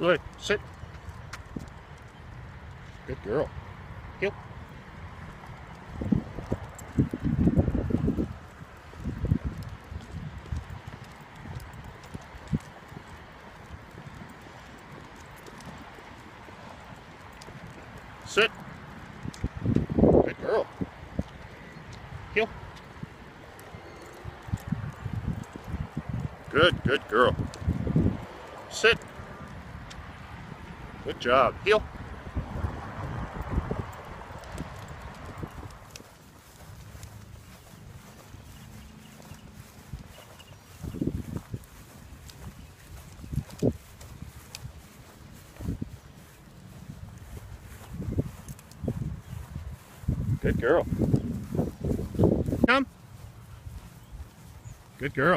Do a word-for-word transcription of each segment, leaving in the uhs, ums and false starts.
Good. Sit. Good girl. Heel. Sit. Good girl. Heel. Good, good girl. Sit. Good job. Heel. Good girl. Come. Good girl.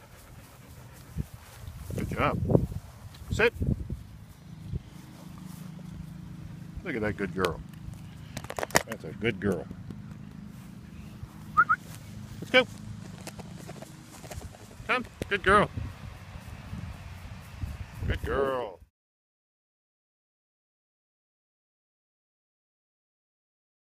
Good job. Sit. Look at that good girl. That's a good girl. Let's go. Come. Good girl. Good girl.